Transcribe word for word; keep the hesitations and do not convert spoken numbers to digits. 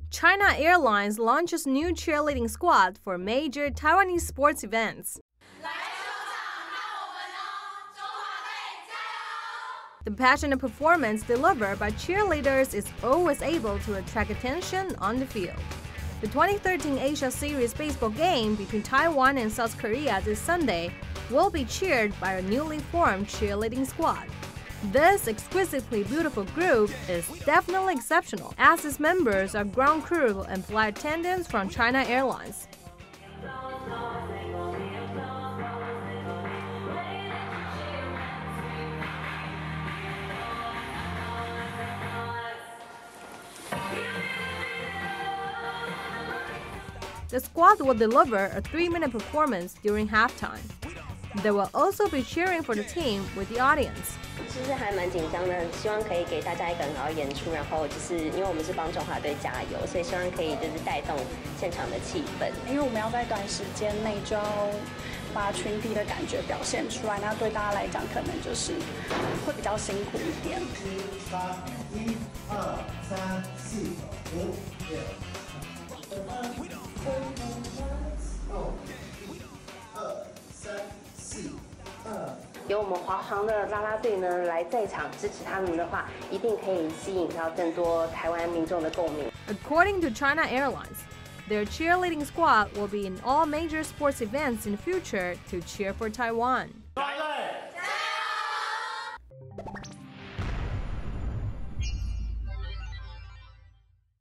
China Airlines launches new cheerleading squad for major Taiwanese sports events. The passionate performance delivered by cheerleaders is always able to attract attention on the field. The twenty thirteen Asia Series baseball game between Taiwan and South Korea this Sunday will be cheered by a newly formed cheerleading squad. This exquisitely beautiful group is definitely exceptional, as its members are ground crew and flight attendants from China Airlines. The squad will deliver a three-minute performance during halftime. They will also be cheering for the team with the audience. 其实还蛮紧张的，希望可以给大家一个很好的演出。然后就是因为我们是帮中华队加油，所以希望可以就是带动现场的气氛。 因为我们要在短时间内就要把群体的感觉表现出来，那对大家来讲可能就是会比较辛苦一点。 一、二、三、四、五、六。 有我们华航的啦啦队呢来在场支持他们的话，一定可以吸引到更多台湾民众的共鸣。 According to China Airlines, their cheerleading squad will be in all major sports events in the future to cheer for Taiwan.